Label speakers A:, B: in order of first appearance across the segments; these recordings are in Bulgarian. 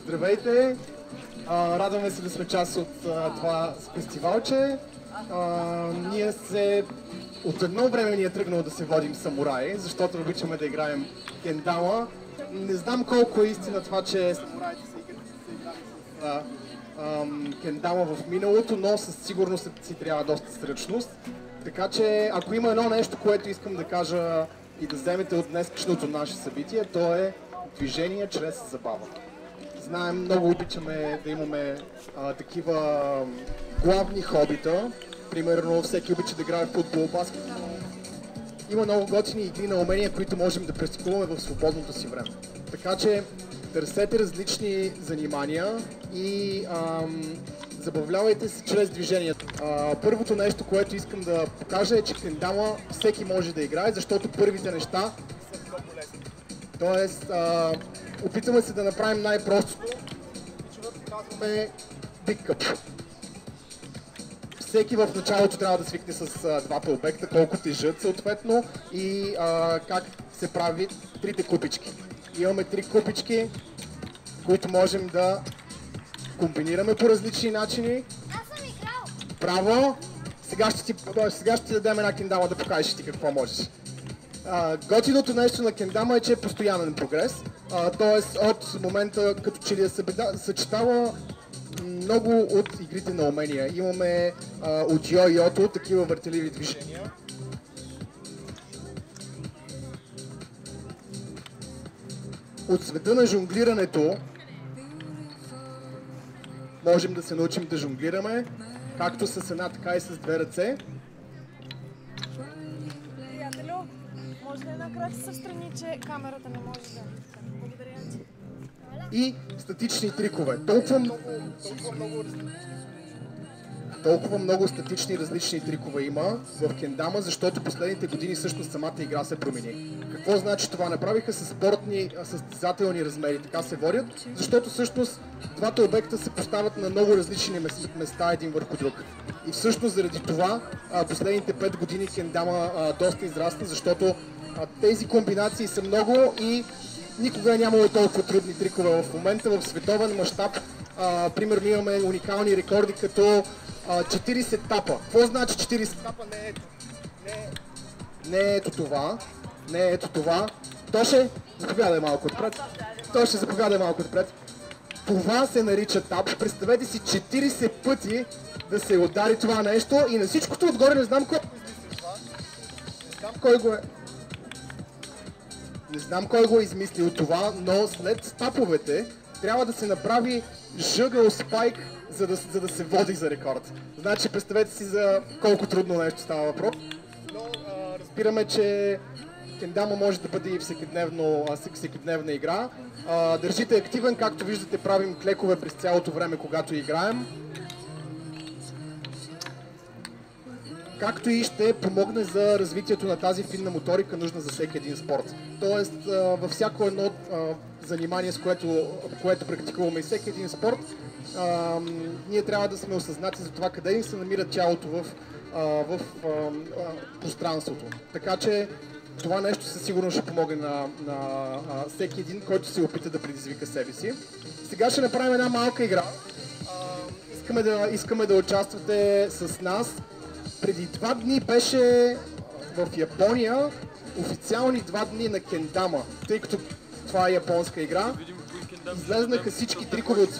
A: Здравейте! Радваме се да сме част от това фестивалче. От едно време ни е тръгнало да се водим самураи, защото обичаме да играем кендама. Не знам колко е истина това, че самураите са играли с кендама в миналото, но със сигурност си трябва доста сръчност. Така че, ако има едно нещо, което искам да кажа и да вземете от днешното наше събитие, то е движение чрез забава. Знаем, много обичаме да имаме такива главни хобита. Примерно, всеки обича да играе в футбол, баскетбол. Има много готини игри на умения, които можем да практикуваме в свободното си време. Така че, търсете различни занимания и забавлявайте се чрез движението. Първото нещо, което искам да покажа е, че кендама всеки може да играе, защото първите неща са много лесни. Тоест, опитваме се да направим най-простото, че казваме Big Cup. Всеки в началото трябва да свикне с двата обекта, колко тежат съответно и как се прави трите купички. Имаме три купички, които можем да комбинираме по различни начини.
B: Аз съм играл!
A: Браво! Сега ще ти дадем една кендама да покажеш ти какво можеш. Готиното нещо на кендама е, че е постоянен прогрес. Тоест от момента като че ли съчетава много от игрите на умения. Имаме от йо-йото такива въртеливи движения. От света на жонглирането можем да се научим да жонглираме, както с една, така и с две ръце.
C: Приятелю, може ли една крачка в страни, че камерата не може да... Благодаря ти.
A: И статични трикове. Толкова много статични различни трикове има в кендама, защото последните години всъщност самата игра се промени. Какво значи това? Направиха със спортни, състезателни размери, така се водят, защото всъщност двата обекта се поставят на много различни места един върху друг. И всъщност заради това последните 5 години кендама доста израсна, защото тези комбинации са много и никога е нямало толкова трудни трикове. В момента в световен мащаб, примерно имаме уникални рекорди като 40 тапа. Какво значи 40 тапа? Не е ето това. Не е ето това. Тоше, заповядай малко отпред. Тоше, заповядай малко отпред. Това се нарича тап. Представете си 40 пъти да се удари това нещо и на всичкото отгоре не знам кой Не знам кой го е измислил това, но след таповете трябва да се направи жъгъл спайк, за да се води за рекорд. Значи, представете си за колко трудно нещо става въпрос. Но разбираме, че кендама може да бъде и всекидневна игра. Държите активен, както виждате, правим клекове през цялото време, когато играем. Както и ще помогне за развитието на тази финна моторика, нужна за всеки един спорт. Тоест, във всяко едно занимание, с което практикуваме и всеки един спорт, ние трябва да сме осъзнати за това къде се намира тялото в пространството. Така че това нещо със сигурност ще помогне на всеки един, който се опита да предизвика себе си. Сега ще направим една малка игра. Искаме да участвате с нас. Преди 2 дни беше в Япония официални 2 дни на кендама, тъй като това е японска игра. Излезнаха всички трикове от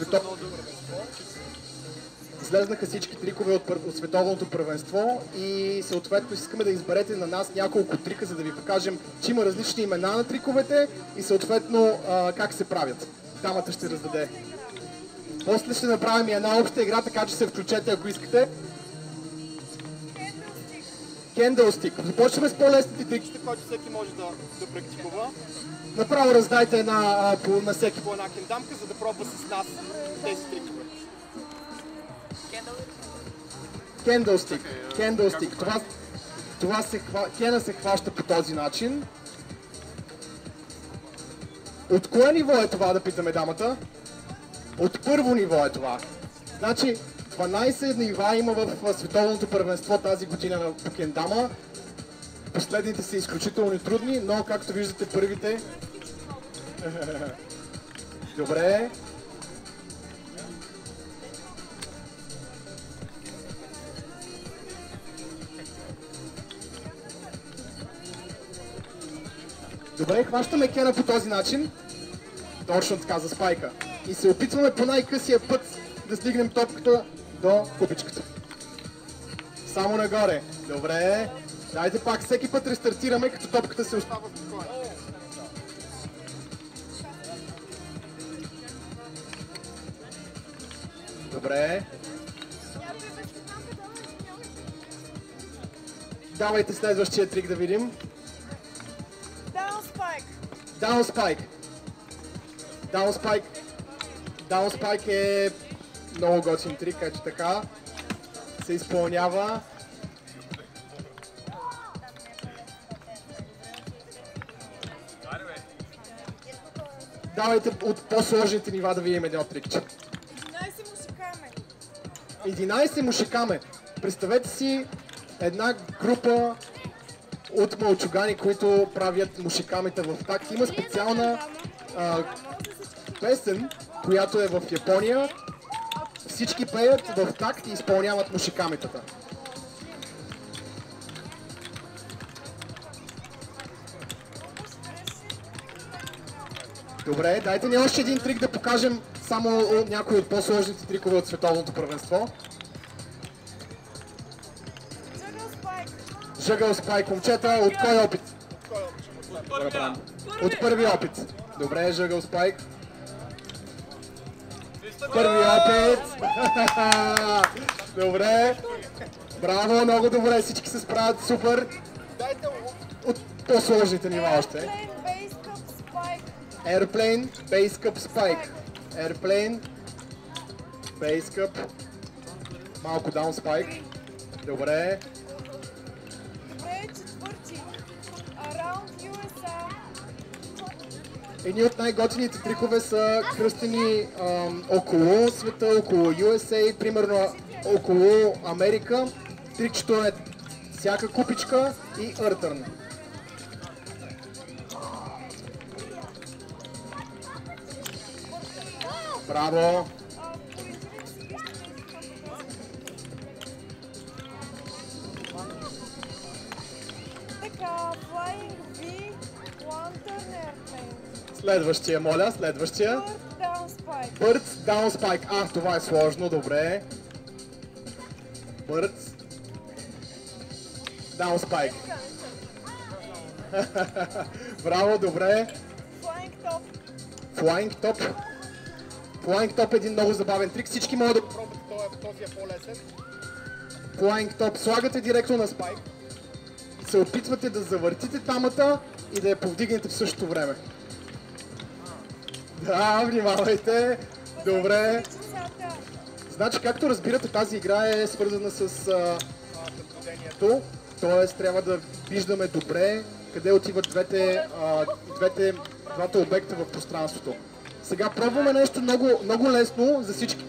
A: световното първенство и съответно искаме да изберете на нас няколко трика, за да ви покажем, че има различни имена на триковете и съответно как се правят. Дамата ще раздаде. После ще направим и една обща игра, така че се включете, ако искате. Candlestick. Започваме с по-лесните триките, които всеки може да практикува. Направо раздайте на всеки по една кендамка, за да пробва с нас тези трикове. Candlestick. Кена се хваща по този начин. От кое ниво е това, да питаме дамата? От първо ниво е това. Значи, 12 нива има в световното първенство тази година по кендама. Последните са изключително трудни, но както виждате първите... Добре. Добре, хващаме Кена по този начин. Точно така, за спайка. И се опитваме по най-късия път да стигнем топката до купичката. Само нагоре. Добре. Дайте пак, всеки път рестартираме, като топката се остава спокойно. Добре. Давайте следващия трик да видим.
C: Down spike.
A: Down spike. Down spike. Down spike е много готин трик, ето така. Се изпълнява. Давайте от по-сложните нива да видим едно трикче.
C: 11 мушикаме.
A: 11 мушикаме. Представете си една група от мълчугани, които правят мушикамите в такт. Има специална песен, която е в Япония. Всички пеят в такт и изпълняват мушикамитата. Добре, дайте ни още един трик да покажем само някои от по-сложните трикове от световното първенство.
C: Juggle spike.
A: Жъгъл спайк, момчета, от кой опит? От първи опит. Добре, жъгъл спайк. Първи опит. Добре. Браво, много добре, всички се справят супер. Дайте от по-сложните нива още.
C: Airplane base cup spike.
A: Airplane, base cup spike. Airplane, base cup. Малко down spike. Добре.
C: Добре, четвърти. Around USA.
A: Едни от най-готините трикове са кръстени около света, около USA, примерно около Америка. Трикчето е всяка купичка и earn. Браво!
C: Така, flying V, lantern airplane.
A: Следващия, моля, следващия.
C: Bird down spike.
A: Birds down spike. Това е сложно, добре. Birds down spike. Браво, добре.
C: Flying top.
A: Flying top. Flying top е един много забавен трик. Всички могат да го пробват, този е по-лесен. Flying top. Слагате директно на спайк. И се опитвате да завъртите тамата и да я повдигнете в същото време. Да, внимавайте. Добре.
C: Часата.
A: Значи, както разбирате, тази игра е свързана с наблюдението. Т.е. трябва да виждаме добре къде отиват двата обекта в пространството. Сега пробваме нещо много лесно за всички.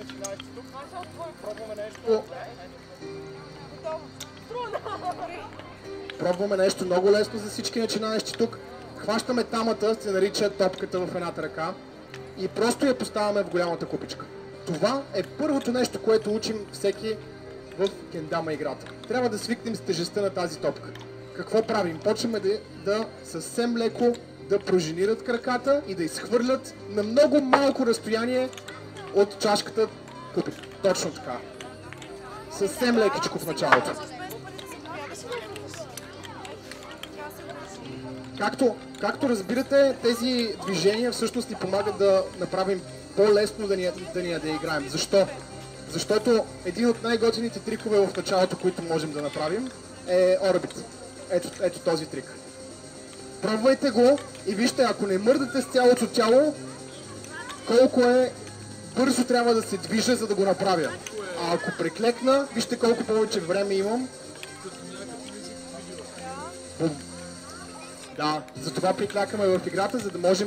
A: Пробваме нещо много лесно за всички начинаещи тук. Хващаме тамата, се нарича топката в едната ръка и просто я поставяме в голямата купичка. Това е първото нещо, което учим всеки в кендама играта. Трябва да свикнем с тежестта на тази топка. Какво правим? Почваме да съвсем леко да пружинират краката и да изхвърлят на много малко разстояние от чашката купичка. Точно така. Съвсем лекичко в началото. Както разбирате, тези движения всъщност ни помагат да направим по-лесно да ни я играем. Защо? Защото един от най-готините трикове в началото, които можем да направим, е орбит. Ето този трик. Пробвайте го и вижте, ако не мърдате с цялото тяло, колко бързо трябва да се движа, за да го направя. А ако преклекна, вижте колко повече време имам. Да, затова приклякаме в играта, за да можем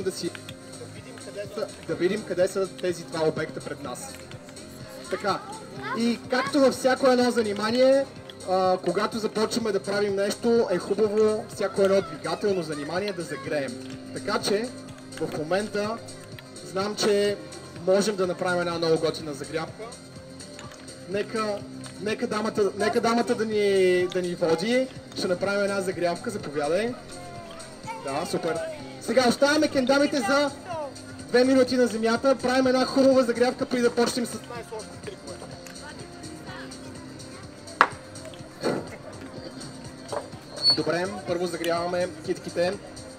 A: да видим къде са тези два обекта пред нас. Така, и както във всяко едно занимание, когато започваме да правим нещо, е хубаво всяко едно двигателно занимание да загреем. Така че, в момента, знам, че можем да направим една много готина загрявка. Нека дамата да ни води. Ще направим една загрявка, заповядай. Да, супер. Сега оставяме кендамите за 2 минути на земята. Правим една хубава загрявка преди да почнем с най-сложните трикове. Добре, първо загряваме китките.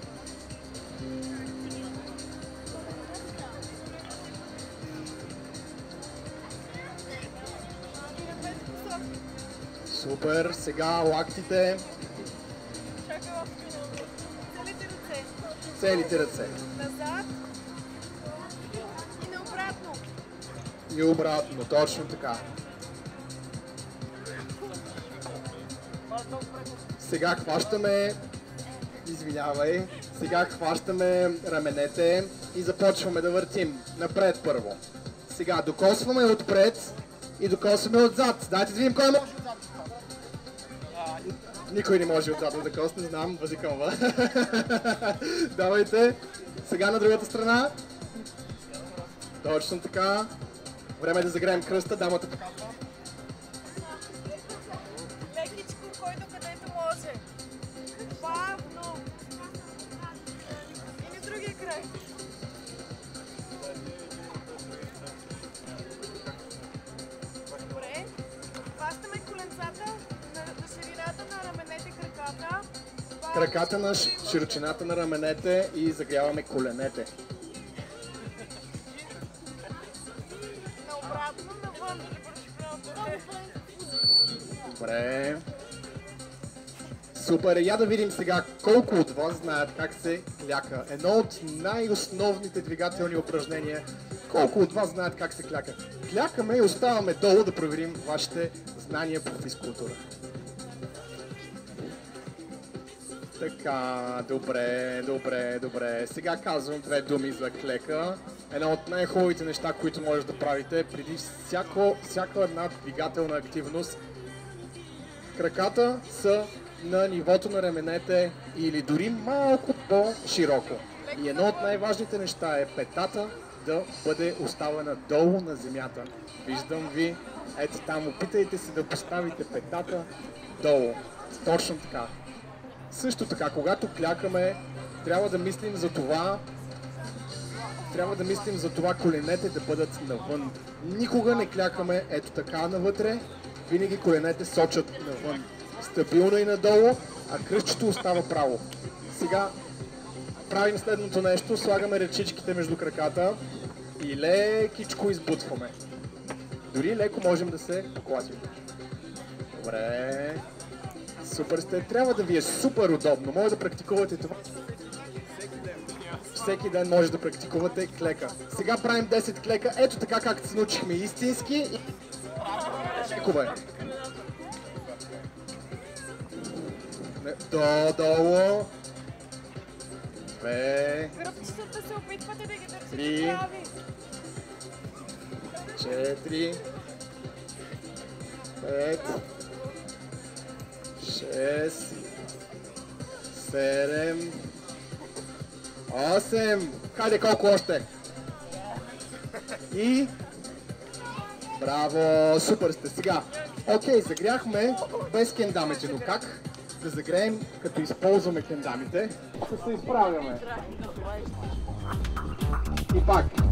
A: Супер, сега лактите.
C: Чакай още минути. Целите ръце.
A: Целите ръце.
C: Назад. И наобратно.
A: И обратно, точно така. Сега хващаме, извинявай, сега хващаме раменете и започваме да въртим. Напред първо. Сега докосваме отпред и докосваме отзад. Дайте да видим кой може отзад. Никой не може отзад да докосне, знам, възикълва. Давайте. Сега на другата страна. Точно така. Време е да загреем кръста, дамата показва.
C: Лекичко, който където може. Бавно. И на другия край. Добре. Хващаме коленцата на ширината на раменете, краката.
A: Краката на широчината на раменете и загряваме коленете.
C: Наобратно, навън.
A: Добре. Супер. Я да видим сега колко от вас знаят как се кляка. Едно от най-основните двигателни упражнения. Колко от вас знаят как се кляка? Клякаме и оставаме долу да проверим вашите знания по физкултура. Така, добре. Сега казвам 2 думи за клека. Едно от най-хубавите неща, които може да правите преди всяка една двигателна активност. Краката са на нивото на раменете или дори малко по-широко. И едно от най-важните неща е петата да бъде оставена долу на земята. Виждам ви, ето там, опитайте се да поставите петата долу. Точно така. Също така, когато клякаме, трябва да мислим за това коленете да бъдат навън. Никога не клякаме ето така навътре, винаги коленете сочат навън. Стабилно и надолу, а кръстчето остава право. Сега правим следното нещо, слагаме ръчичките между краката и лекичко избутваме. Дори леко можем да се поклатим. Добре. Супер сте. Трябва да ви е супер удобно. Може да практикувате това. Всеки ден може да практикувате клека. Сега правим 10 клека. Ето така както се научихме истински. Клекове. Долу. 2.
C: Гръбчетата се опитвате да ги държите
A: 3.
C: прави.
A: 4. 5. 6, 7, 8, хайде колко още? И... Браво, супер сте. Сега, окей, загряхме без кендамите, но как да загреем, като използваме кендамите? Ще се изправяме. И пак.